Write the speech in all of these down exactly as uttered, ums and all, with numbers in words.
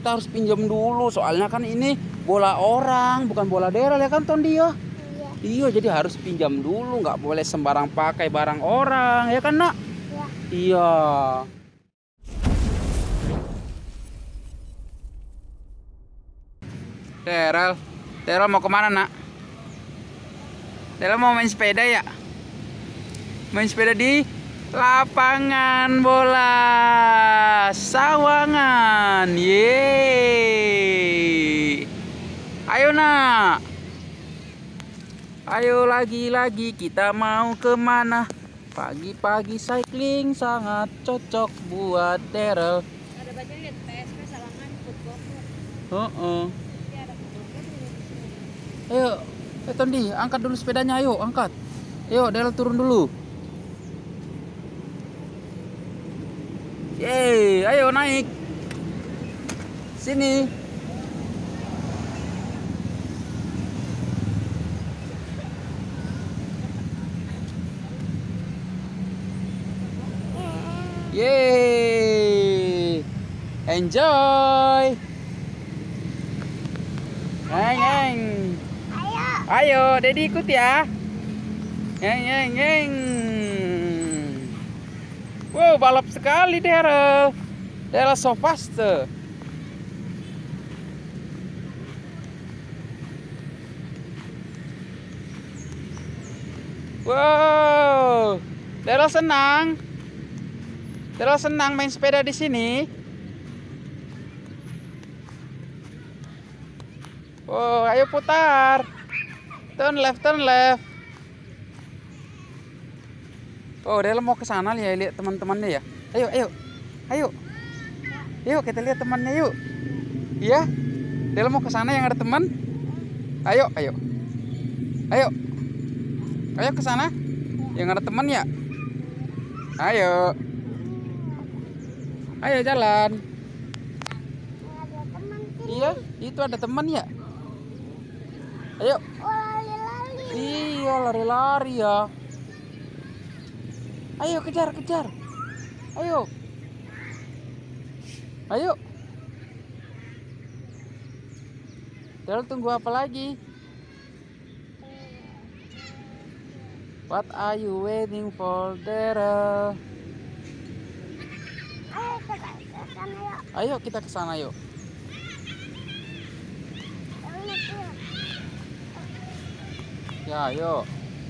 kita harus pinjam dulu. Soalnya kan ini bola orang, bukan bola Daryl ya kan Tondi ya? Iya. Iya, jadi harus pinjam dulu. Nggak boleh sembarang pakai barang orang, ya kan nak? Iya. Iya. Daryl, Daryl mau kemana nak? Daryl mau main sepeda ya? Main sepeda di lapangan bola Sawangan. Yeay. Ayo nak. Ayo lagi-lagi kita mau kemana? Pagi-pagi cycling sangat cocok buat Daryl. Ada baca lihat P S P Sawangan Football Club. Heeh. Jadi ada football club juga di sini. Ayo, eh Tondi, angkat dulu sepedanya, ayo, angkat. Ayo, Daryl turun dulu. Yeay, ayo naik. Sini. Yeay. Enjoy. Neng, neng. Ayo. Ayo, Dedi ikut ya. Neng, neng, neng. Wow, balap sekali Daryl. Daryl so fast. Wow, Daryl senang. Daryl senang main sepeda di sini. Wow, ayo putar. Turn left, turn left. Oh, Daryl mau ke sana ya, lihat teman-temannya ya. Ayo, ayo. Ayo. Yuk, kita lihat temannya yuk. Iya? Daryl mau ke sana yang ada teman. Ayo, ayo. Ayo. Ayo ke sana. Yang ada teman ya. Ayo. Ayo jalan. Ada teman sini. Iya, itu ada teman ya. Ayo. Oh, lari-lari. Iya, lari-lari ya. Ayo kejar, kejar. Ayo. Ayo. Daryl tunggu apa lagi? What are you waiting for, Daryl? Ayo kita ke sana yuk. Ayo kita ke sana yuk. Jangan lupa. Ya, yuk.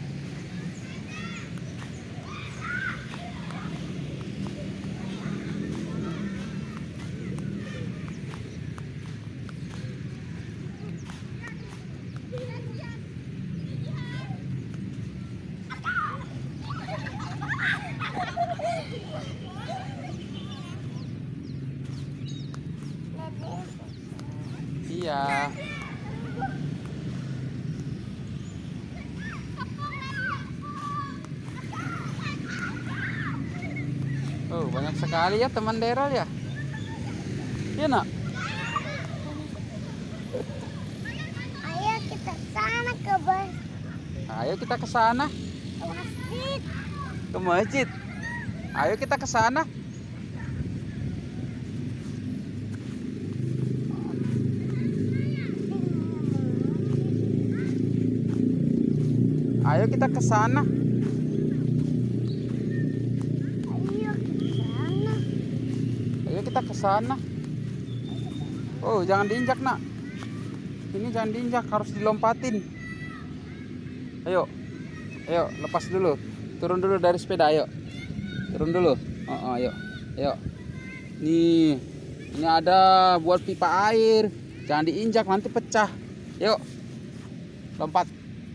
Iya. Oh, banyak sekali ya teman Daryl ya. Iya nak. Ayo kita sana ke bus. Ayo kita ke sana. Ke masjid. Ke masjid. Ayo kita ke sana. Ayo kita ke sana. Ayo ke sana. Ayo kita ke sana. Oh, jangan diinjak, nak. Ini jangan diinjak, harus dilompatin. Ayo. Ayo, lepas dulu. Turun dulu dari sepeda, ayo. Turun dulu. Oh, oh, ayo. Ayo. Nih. Ini ada buat pipa air. Jangan diinjak, nanti pecah. Yuk. Lompat.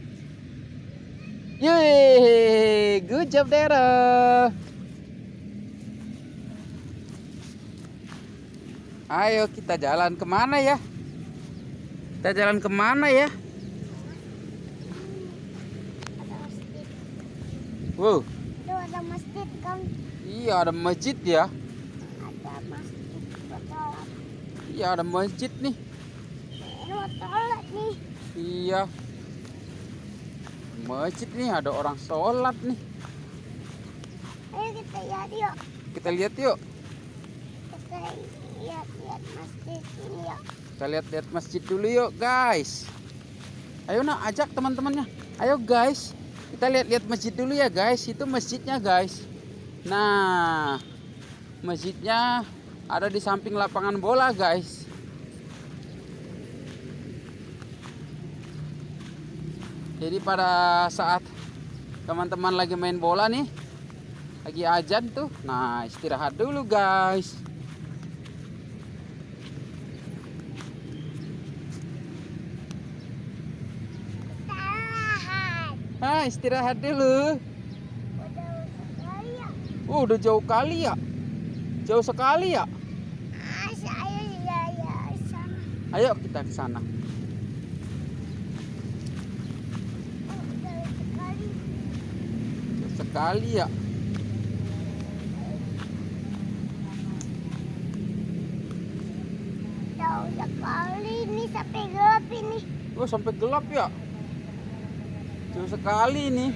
Yeay, good job Daryl. Ayo kita jalan kemana ya? Kita jalan kemana ya? Ada masjid. Wow, Itu ada masjid kan? iya ada masjid ya. Ada masjid buat sholat. Iya ada masjid nih. Ini buat sholat nih. Iya. Masjid nih ada orang sholat nih. Ayo kita lihat yuk. Kita lihat yuk. Kita lihat-lihat masjid ini. Kita lihat-lihat masjid dulu yuk guys. Ayo nak, ajak teman-temannya. Ayo guys, kita lihat-lihat masjid dulu ya guys. Itu masjidnya guys. Nah, masjidnya ada di samping lapangan bola guys. Jadi pada saat teman-teman lagi main bola nih, lagi azan tuh, nah istirahat dulu guys. Ah, istirahat dulu. Oh, udah jauh kali ya. Jauh sekali ya. Ayo kita ke sana. Jauh sekali ya. Jauh sekali ini sampai gelap ini. Oh, sampai gelap ya. Jauh sekali nih.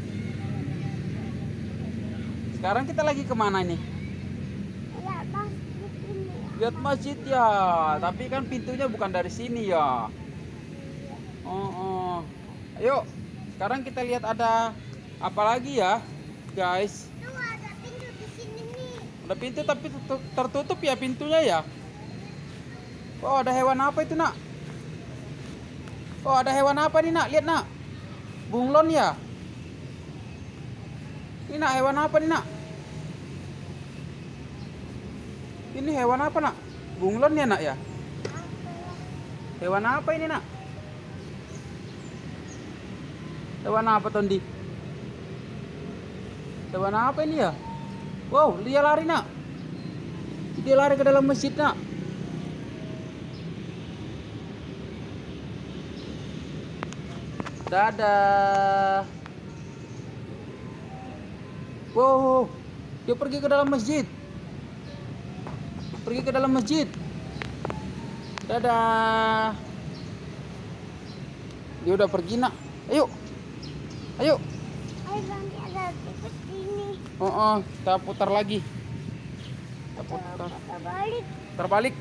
Sekarang kita lagi kemana nih? Lihat masjid ini. Lihat masjid ya. Tapi kan pintunya bukan dari sini ya. Oh, oh. Ayo. Sekarang kita lihat ada apa lagi ya, guys? Tuh ada pintu di sini nih. Ada pintu tapi tertutup ya pintunya ya. Oh, ada hewan apa itu nak? Oh, ada hewan apa nih nak? Lihat nak. Bunglon ya. Ini nak, hewan apa nih nak? Ini hewan apa nak? Bunglon ya nak ya? Hewan apa ini nak? Hewan apa Tondi? Hewan apa ini ya? Wow, dia lari nak. Dia lari ke dalam masjid nak. Dadah. Wow, dia pergi ke dalam masjid. Pergi ke dalam masjid. Dadah. Dia udah pergi nak. Ayo, ayo. Ayo nanti ada tikus sini. Oh, oh, kita putar lagi. Kita putar. Kita balik. Terbalik.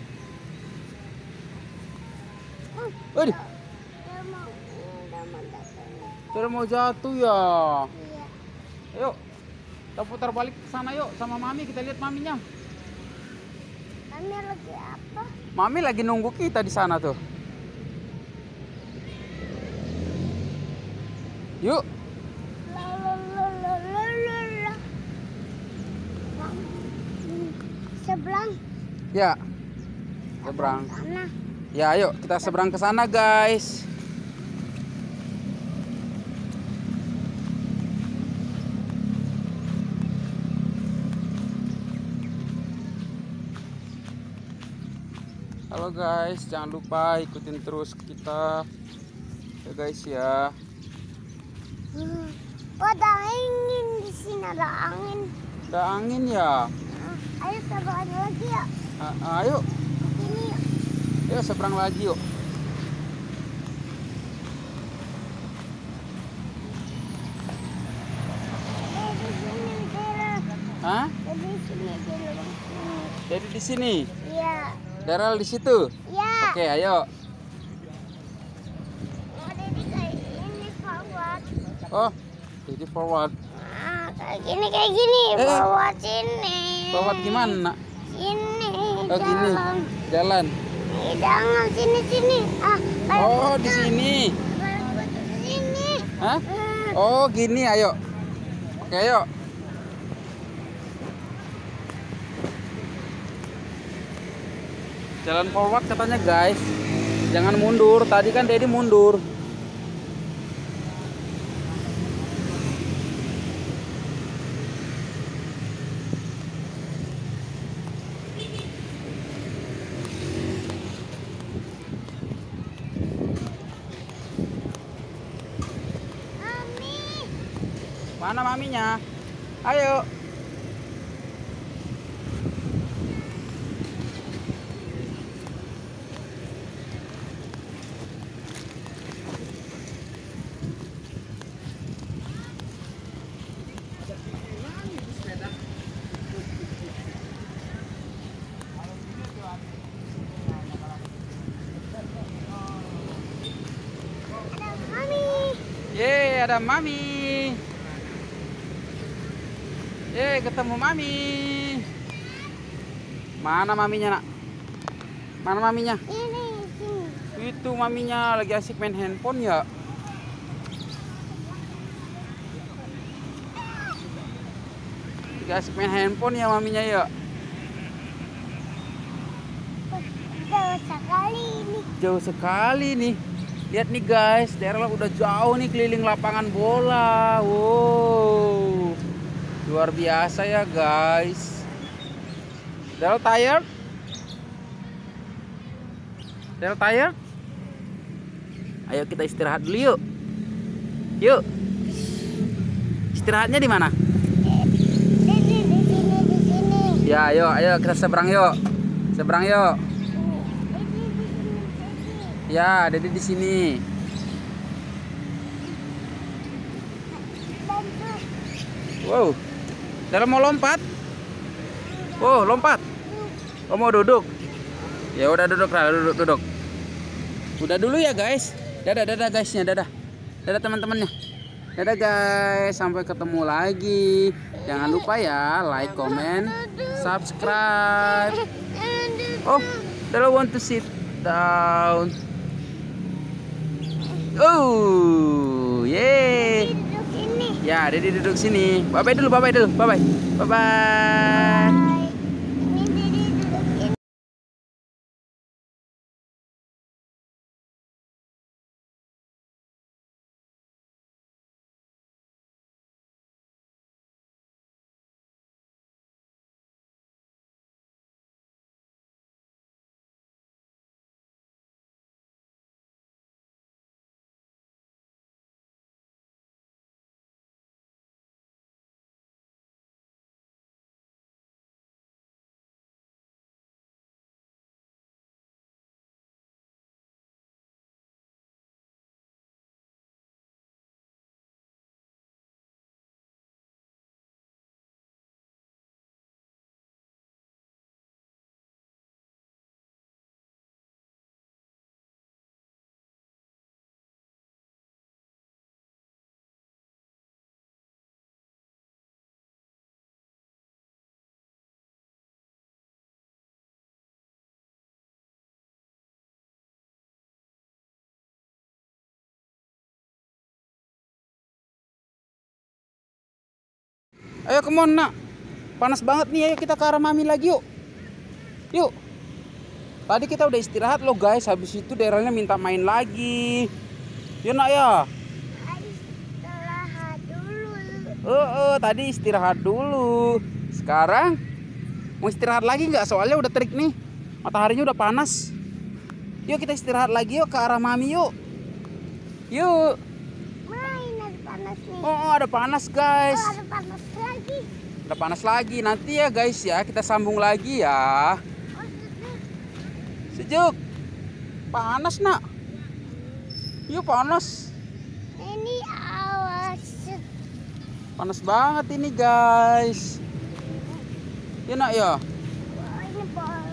Oh, Waduh, dia mau, dia mau datang. dia mau jatuh ya. Iya. Ayo, kita putar balik ke sana yuk sama Mami. Kita lihat Maminya. Kami lagi apa? Mami lagi nunggu kita di sana tuh. Yuk. La la la la la la la. Hmm, Seberang. Ya. Seberang. Sana. Ya, ayo kita seberang ke sana, guys. Halo guys, jangan lupa ikutin terus kita ya guys ya. Hmm. Oh, ada angin di sini, ada angin. Ada angin ya. Hmm, Ayo seberang lagi ya. Ah, ayo, Sini ya. ayo seberang lagi yuk. Eh, di sini Daryl. Hah? Eh, di sini Daryl. Hmm, Jadi di sini. Iya. Daryl di situ. Iya. Oke, ayo. Oh, Daddy kayak ini forward. Oh, jadi forward. Ah, kayak gini kayak gini. Eh. Forward sini. Forward gimana? Sini. Oh, gini. Jalan. Jalan. Eh, jangan sini sini. Ah, kayak Oh, di sini. kayak betul sini. Hah? Ah, Oh, gini, ayo. Oke, ayo. Jalan forward katanya, guys. Jangan mundur. Tadi kan Daddy mundur. Mami. Mana maminya? Ayo. Yeay, ada Mami. Yeay, ketemu Mami. Mana maminya, Nak? Mana maminya? Ini, sini. Itu maminya lagi asik main handphone ya. Lagi asik main handphone ya maminya ya. Jauh sekali ini. Jauh sekali nih. Lihat nih guys, daerah udah jauh nih keliling lapangan bola. Wow. Luar biasa ya guys. Del tired? Del tired? Ayo kita istirahat dulu yuk. Yuk. Istirahatnya di mana? Di sini, di sini, di sini. Ya, ayo, ayo kita seberang yuk. Seberang yuk. Ya, Dedi di sini. Wow. Dalam mau lompat? Oh, lompat. Oh, mau duduk. Ya udah duduk lah, duduk, duduk. Udah dulu ya, guys. Dadah, dadah guysnya, dadah. Dadah teman-temannya. Dadah guys, sampai ketemu lagi. Jangan lupa ya, like, comment, subscribe. Oh, Della want to sit down. Oh, yeay. Duduk sini. Ya, Dedi duduk sini. Bye bye dulu, bye bye dulu, bye bye, bye bye. Bye. Ini Didi duduk sini. Ayo come on, Nak. Panas banget nih, ayo kita ke arah Mami lagi yuk. Yuk. Tadi kita udah istirahat loh guys, habis itu daerahnya minta main lagi. Yuk Nak ya. Istirahat dulu. Eh, eh, tadi istirahat dulu. Sekarang mau istirahat lagi nggak? Soalnya udah terik nih. Mataharinya udah panas. Yuk kita istirahat lagi yuk ke arah Mami yuk. Yuk. Main ada panas nih. Oh, oh, ada panas guys. Oh, ada panas lagi. Ada panas lagi. Nanti ya guys ya, kita sambung lagi ya. Oh, sejuk. Sejuk. Panas, Nak. Yuk panas. Ini awas. Panas banget ini guys. Yuk Nak ya. Oh, ini bol.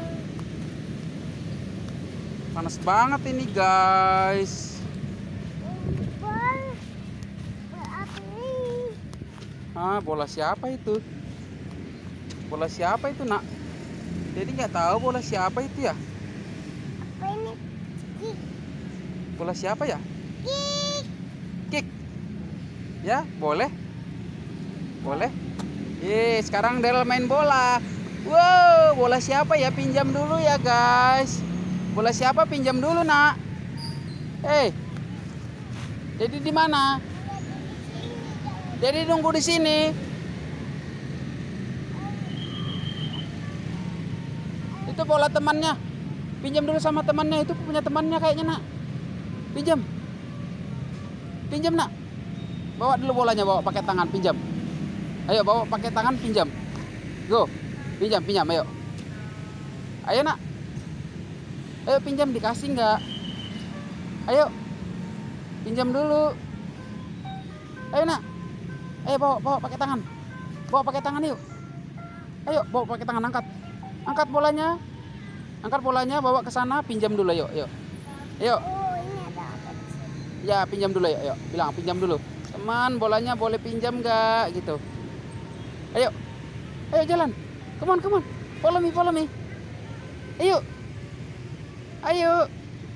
Panas banget ini guys. Ini bol. Bol api. Ah, bola siapa itu? Bola siapa itu, Nak? Jadi nggak tahu bola siapa itu ya? Apa ini? Kik. Bola siapa ya? Kik. Kick. Ya, boleh. Boleh. Ye, sekarang Del main bola. Wow, bola siapa ya? Pinjam dulu ya, guys. Bola siapa? Pinjam dulu, Nak. Eh. Jadi di mana? Jadi nunggu di sini. Itu bola temannya. Pinjam dulu sama temannya. Itu punya temannya kayaknya, Nak. Pinjam. Pinjam, Nak. Bawa dulu bolanya, bawa pakai tangan, pinjam. Ayo bawa pakai tangan, pinjam. Go. Pinjam, pinjam, ayo. Ayo, Nak. Ayo pinjam, dikasih nggak? Ayo. Pinjam dulu. Ayo, Nak. Ayo bawa, bawa pakai tangan. Bawa pakai tangan yuk. Ayo, bawa pakai tangan, angkat. Angkat bolanya. Angkat bolanya, bawa ke sana, pinjam dulu yuk, yuk. Yuk. Oh, ini ada apa? Ya, pinjam dulu yuk, yuk. Bilang pinjam dulu. teman, bolanya boleh pinjam nggak gitu. Ayo, ayo jalan. Come on, come on. Follow me, follow me. Ayo, ayo.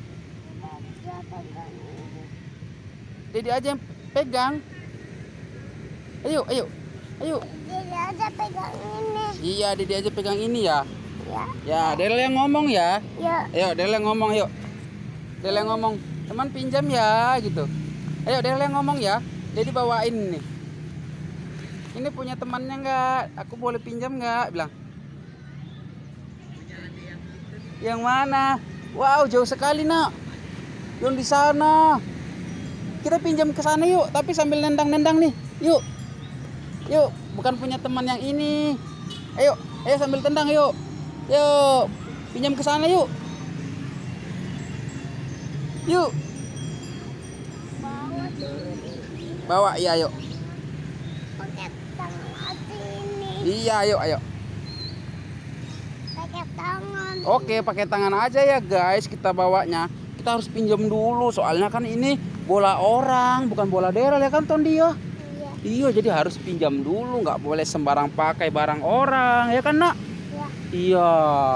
Dede aja yang pegang. Ayo, ayo, ayo. Dede aja pegang ini. Iya, Dede aja pegang ini ya. Ya. Ya, Del yang ngomong ya. Ya. Ayo, Del yang ngomong, yuk. Del yang ngomong, teman pinjam ya, gitu. Ayo, Del yang ngomong ya. Jadi bawain nih. Ini punya temannya nggak? Aku boleh pinjam nggak? Bilang. Yang mana? Wow, jauh sekali nak. Yang di sana. Kita pinjam ke sana yuk, tapi sambil nendang-nendang nih. Yuk. Yuk, bukan punya teman yang ini. Ayo, ayo sambil tendang yuk. Yuk, pinjam ke sana yuk. Yuk. Bawa dulu. Bawa, iya yuk. Pakai tangan aja ini. Iya, ayo, ayo. Pakai tangan. Oke, pakai tangan aja ya guys kita bawanya. Kita harus pinjam dulu, soalnya kan ini bola orang, bukan bola Daryl ya kan Tondi ya? Iya. Iya, jadi harus pinjam dulu, nggak boleh sembarang pakai barang orang, ya kan nak? Iya. Iya.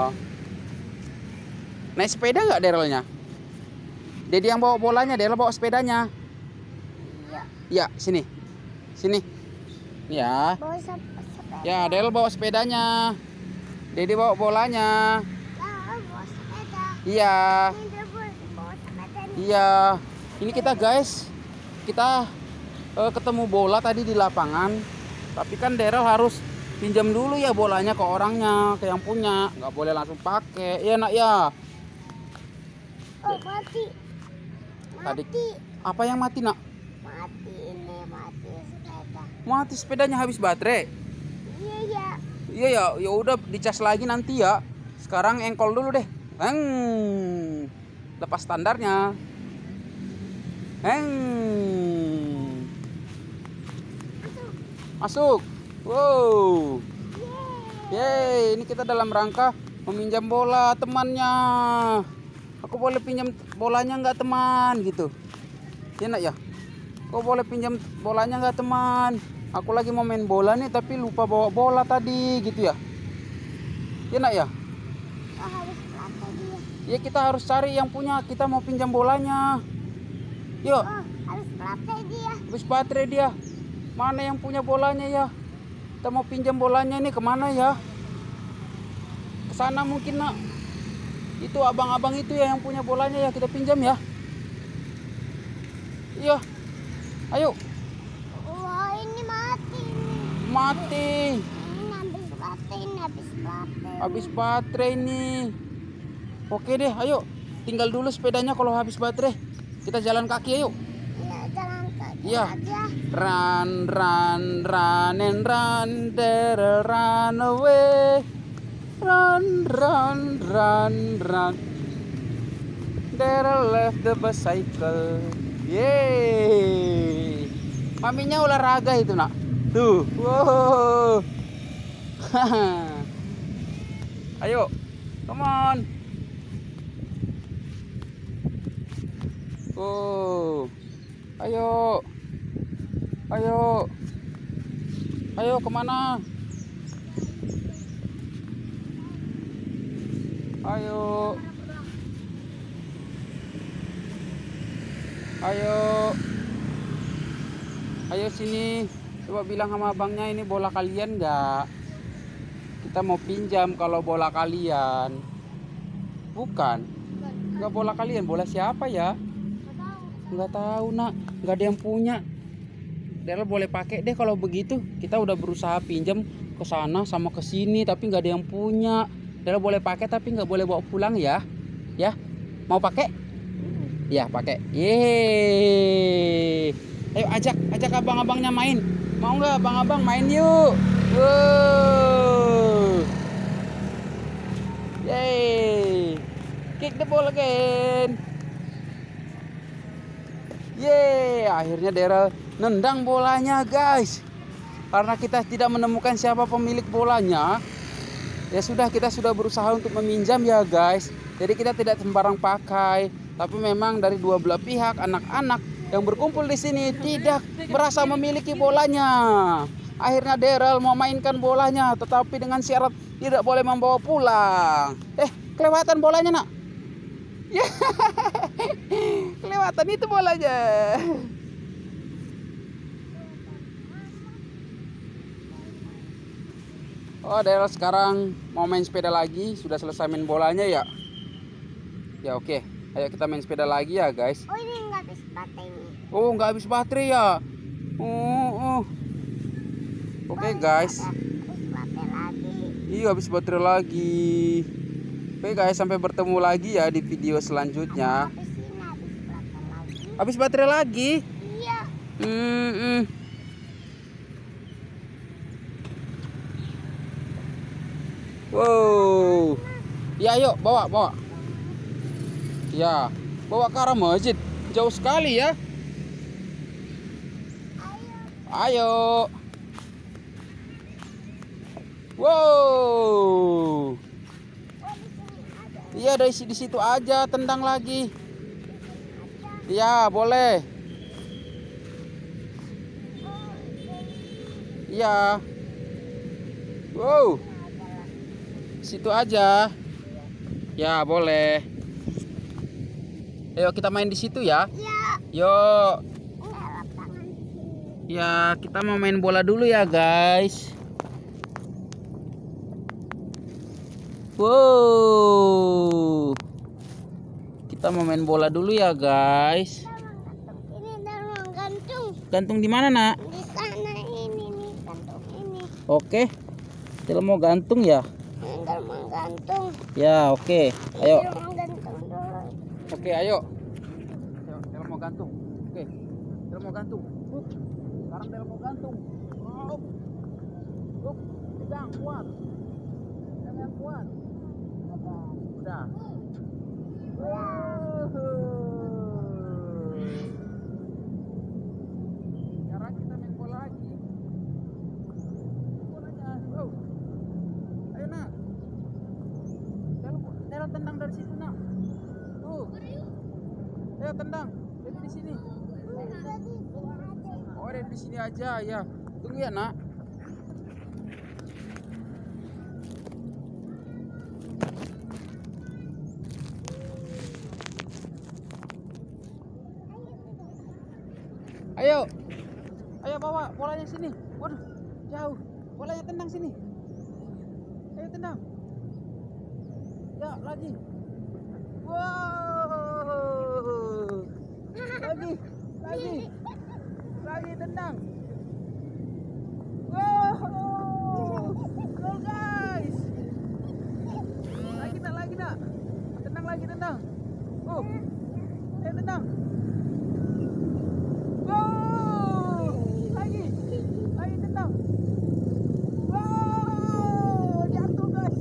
Naik sepeda nggak Darylnya? Dedi yang bawa bolanya, Daryl bawa sepedanya. Iya. Iya, sini, sini. Ya, Bawa sep- sepeda. ya Daryl bawa sepedanya. Dedi bawa bolanya. Nah, bawa sepeda. Iya. Ini dia bawa bawa sepeda nih. Iya, ini kita guys, kita uh, ketemu bola tadi di lapangan. Tapi kan Daryl harus pinjam dulu ya bolanya ke orangnya, ke yang punya. Nggak boleh langsung pakai, ya nak ya. Oh, mati. Tadi Mati. apa yang mati nak? Mati ini, mati sepeda. Mati sepedanya habis baterai. Iya, iya. Iya ya, ya udah dicas lagi nanti ya. Sekarang engkol dulu deh. Heng, lepas standarnya. Heng, masuk. Wow. Yeay, ini kita dalam rangka meminjam bola temannya. Aku boleh pinjam bolanya nggak teman gitu. Ya nak ya. Kau boleh pinjam bolanya nggak teman? Aku lagi mau main bola nih tapi lupa bawa bola tadi gitu ya. Ya nak ya. Oh, habis pelatih dia. Ya kita harus cari yang punya. Kita mau pinjam bolanya. Yuk. Oh, habis pelatih dia. Habis baterai dia. Mana yang punya bolanya ya? Kita mau pinjam bolanya nih kemana ya? Ke sana mungkin nak. Itu abang-abang itu ya yang punya bolanya ya, kita pinjam ya. Iya. Ayo. Wah, ini mati nih. Mati. Ini habis baterai, ini habis baterai. Habis baterai nih. Oke deh, ayo. Tinggal dulu sepedanya kalau habis baterai. Kita jalan kaki ayo. Iya, jalan kaki Iya. aja. Run, run, run and run, Daryl run away. Run, run, run, run. Daryl left the bicycle. Yeay. Maminya olahraga itu nak. Tuh. Wow. Ayo. Come on. Oh. Ayo. Ayo. Ayo kemana? Ayo. Ayo. Ayo sini. Coba bilang sama abangnya ini bola kalian nggak? Kita mau pinjam kalau bola kalian. Bukan. Nggak bola kalian, bola siapa ya? Nggak tahu nak. Nggak ada yang punya. Daryl boleh pakai deh kalau begitu. Kita udah berusaha pinjam ke sana sama ke sini tapi nggak ada yang punya. Daryl boleh pakai tapi nggak boleh bawa pulang ya. Ya, mau pakai? Ya pakai. Yeay. Ayo ajak, ajak abang-abangnya main. Mau nggak abang-abang main yuk? Wow. Yeay. Kick the ball again. Yeay. Akhirnya Daryl nendang bolanya guys. Karena kita tidak menemukan siapa pemilik bolanya. Ya sudah, kita sudah berusaha untuk meminjam ya guys. Jadi kita tidak sembarang pakai. Tapi memang dari dua belah pihak, anak-anak yang berkumpul di sini tidak merasa memiliki bolanya. Akhirnya Daryl mau mainkan bolanya, tetapi dengan syarat tidak boleh membawa pulang. Eh, kelewatan bolanya, nak. Ya, kelewatan itu bolanya. Oh, Daryl sekarang mau main sepeda lagi. Sudah selesai main bolanya ya. Ya oke, ayo kita main sepeda lagi ya guys. Oh, ini nggak habis baterai. Oh, nggak habis baterai ya. Oh, oh. Oke okay, guys. Habis baterai lagi. Iya, habis baterai lagi. Oke okay, guys, sampai bertemu lagi ya di video selanjutnya. Habis ini habis baterai lagi. Habis baterai lagi? Iya. Hmm, hmm. Wow. Ya, ayo bawa, bawa. Ya, bawa ke arah masjid. Jauh sekali ya. Ayo. Wow. Iya, dari di situ aja, tendang lagi. Iya, boleh. Iya. Wow. Situ aja. Ya, boleh. Ayo kita main di situ ya. Iya. Yuk. Ya, kita mau main bola dulu ya, guys. Wow. Kita mau main bola dulu ya, guys. Ini dalam gantung. Gantung di mana, nak? Di sana ini nih, gantung ini. Oke. Kita mau gantung ya? Dalam gantung. Ya, oke. Ayo. Dalam gantung dulu. Oke, ayo. Ayo, Daryl mau gantung. Oke. Daryl mau gantung. Up. Sekarang Daryl mau gantung. Up. Up. Pegang kuat. Pegang yang kuat. Udah. Sekarang kita main bola lagi. Bolanya. Wow. Ayo, nak. Daryl, Daryl tendang dari situ, nak. Tuh. Ayo tendang. Dari di sini. Oh, dari di sini aja ya. Tunggu ya, nak. Ayo. Ayo bawa bolanya sini. Waduh, jauh. Bolanya tendang sini. Ayo tendang. Ya, lagi. Wow. Lagi, lagi. Lagi tendang. Wow. Gol, guys. Lagi nak, lagi nak. Tendang lagi, tendang. Oh. Ayo tendang. Wow. Lagi. Lagi tendang. Wow. Jatuh, guys.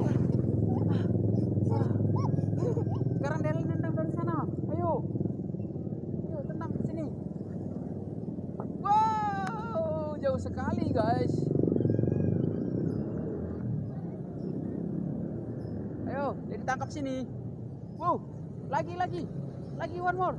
Sekarang Daryl nendang dari sana. Ayo. Ayo tendang ke sini. Wow, jauh sekali, guys. Ayo, jadi tangkap sini. Wow, lagi lagi. Lagi one more.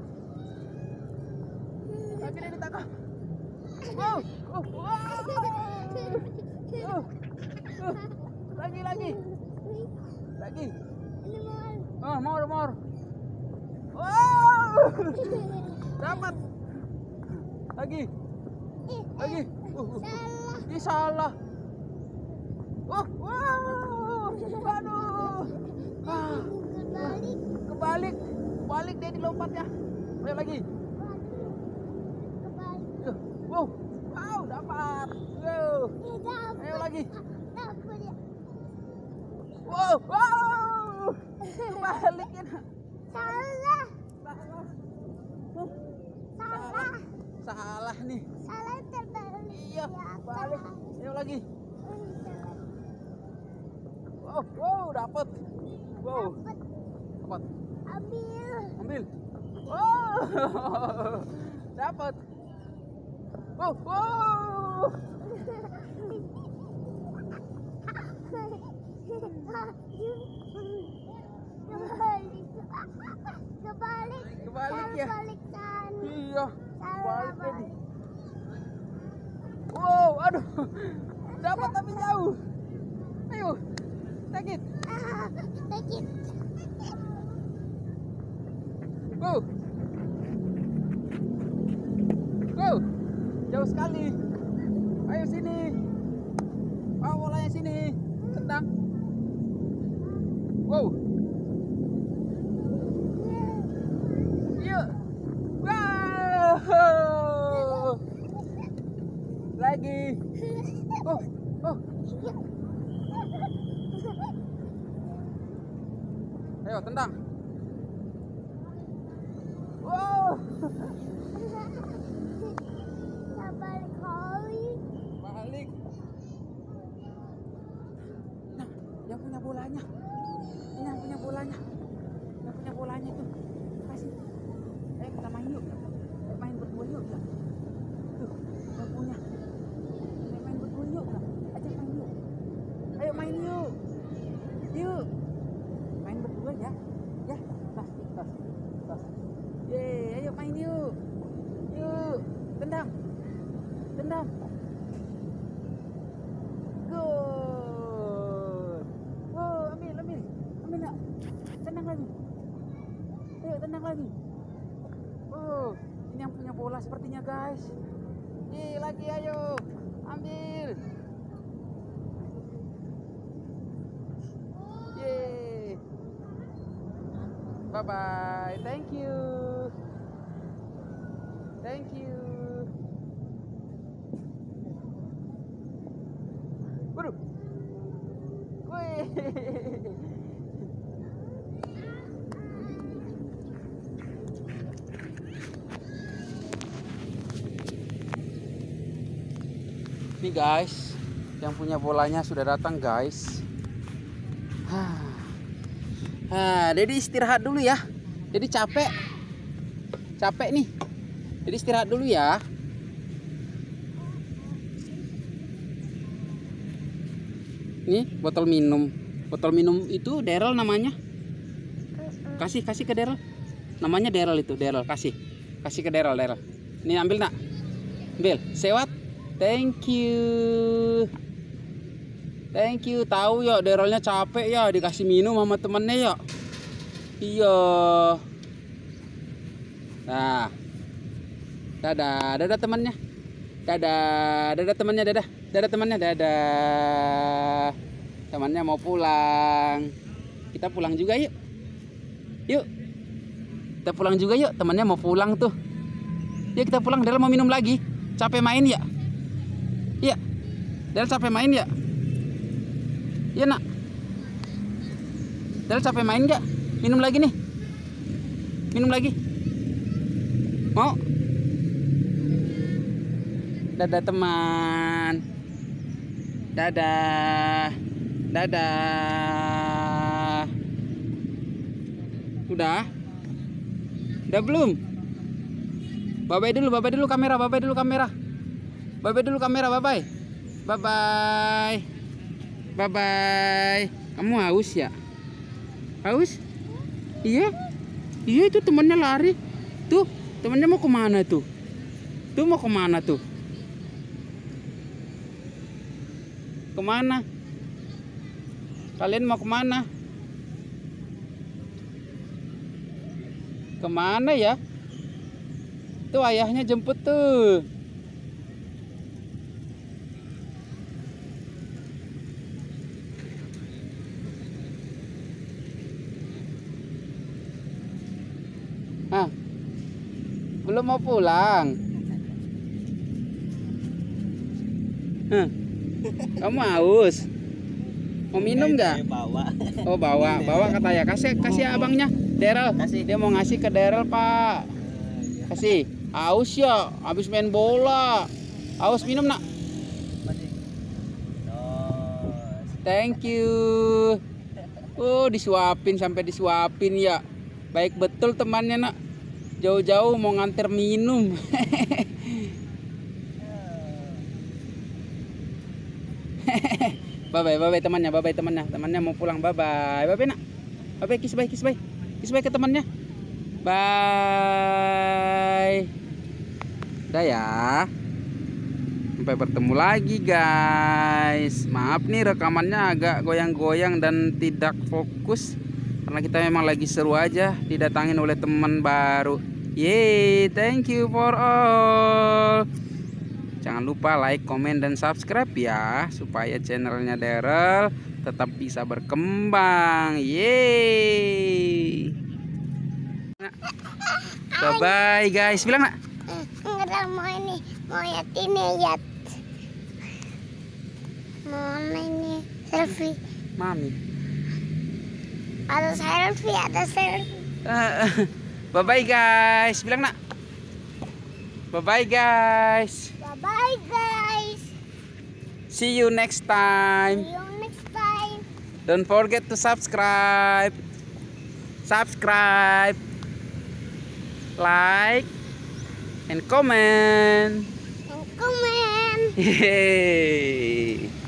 Lagi dia ditangkap. Wow. Oh, wow. Oh. Oh. Lagi lagi. Lagi. Oh, more, more. Wow. Dapat. Lagi. Lagi. Uh, uh. Ih, salah. Oh, wow. Aduh. Ah. Kebalik. Kebalik. Balik dia dilompatnya. Ayo lagi. Kebalik. Wow. Wow, dapat. Wow. Ayo lagi. Dapat ya. Wow. Wow. Kebalikin. Salah. Salah. Salah. Salah nih. Salah terbalik. Iya, Ya, balik. salah. Ayo lagi. Salah. Wow, wow, dapat. Wow. Dapat. Dapat. Ambil. Ambil. Wow. Dapat. Wow, wow. Kebalik. Kebalik. Kebalik ya. Kebalik kan. Iya. baik nih. Wow, aduh. Dapat tapi jauh. Ayo. Sakit. Sakit. Go. Go. Jauh sekali. Ayo sini. Bawa bolanya sini. Tendang. Wow. Yuk. Wow. Lagi. Oh, oh. Ayo tendang. Wow. Balik kali. Balik. Nah, yang punya bolanya. Ini yang punya bolanya. Yang punya bolanya itu. Kasih. Ayo kita main yuk. Ayo main berdua yuk. Ya. Tuh, yang punya. Ayo main berdua yuk. Ya. Ajak main yuk. Ayo main yuk. Yuk. Main berdua ya. Ya. Tas, tas, tas. Yeay, ayo main yuk. Yuk. Tendang. Tendang. Good. Oh, ambil, ambil. Ambil nak. Tendang lagi. Ayo, tendang lagi. Oh, ini yang punya bola sepertinya, guys. Yeay, lagi ayo. Ambil. Yeay. Bye-bye. Thank you. Thank you. Waduh. Wih. Nih guys, yang punya bolanya sudah datang guys. Nah, Dedi istirahat dulu ya. Dedi capek. Capek nih. Jadi istirahat dulu ya. Nih botol minum. Botol minum itu Daryl namanya. Kasih kasih ke Daryl. Namanya Daryl itu, Daryl kasih. Kasih ke Daryl, Daryl. Ini ambil nak. Ambil. Sewat. Thank you. Thank you. Tahu ya Darylnya capek ya dikasih minum sama temennya ya. Iya. Nah. Dadah, dadah temannya. Dadah, dadah temannya, dadah. Dadah temannya, dadah. Temannya mau pulang. Kita pulang juga yuk. Yuk. Kita pulang juga yuk, temannya mau pulang tuh. Yuk kita pulang, Daryl mau minum lagi. Capek main ya? Iya. Daryl capek main ya? Iya nak. Daryl capek main gak? Minum lagi nih. Minum lagi. Mau? Dadah teman. Dadah. Dadah. Udah? Udah belum? Bye-bye dulu, bye-bye dulu kamera, bye-bye dulu kamera. Bye-bye dulu kamera, bye-bye. Bye-bye. Bye-bye. Kamu haus ya? Haus? Iya? Iya itu temennya lari. Tuh, temennya mau kemana tuh? Tuh mau kemana tuh? Kemana? Kalian mau kemana? Kemana ya? Tuh ayahnya jemput tuh. Ah, belum mau pulang. Hah. Kamu haus? Mau minum nggak? Bawa. Oh bawa, bawa kata ya. Kasih, kasih abangnya, Daryl. Dia mau ngasih ke Daryl Pak. Kasih. Haus ya, habis main bola. Haus minum nak? Thank you. Oh disuapin sampai disuapin ya. Baik betul temannya nak. Jauh-jauh mau nganter minum. Bye bye, bye bye temannya, bye bye temannya, temannya mau pulang, bye bye, bye bye nak, bye bye, kiss bye, kiss bye, kiss bye ke temannya, bye. Udah ya. Sampai bertemu lagi guys. Maaf nih rekamannya agak goyang-goyang dan tidak fokus, karena kita memang lagi seru aja didatangin oleh teman baru. Yeay, thank you for all. Jangan lupa like, komen, dan subscribe ya, supaya channelnya Daryl tetap bisa berkembang. Yeay. Bye bye guys. Bilang nak. Enggak mau ini, mau lihat ini lihat. Mau ini selfie. Mami. Ada selfie, ada selfie. Bye bye guys. Bilang nak. Bye bye guys. Bye bye guys. See you next time. See you next time. Don't forget to subscribe. Subscribe. Like and comment. And comment. Yay.